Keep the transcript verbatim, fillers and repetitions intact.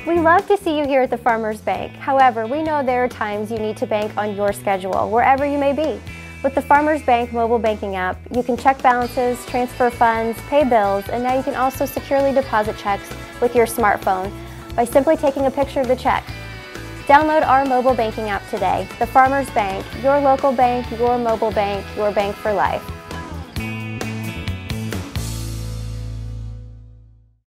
We love to see you here at the Farmers Bank. However, we know there are times you need to bank on your schedule, wherever you may be. With the Farmers Bank mobile banking app, you can check balances, transfer funds, pay bills, and now you can also securely deposit checks with your smartphone by simply taking a picture of the check. Download our mobile banking app today. The Farmers Bank, your local bank, your mobile bank, your bank for life.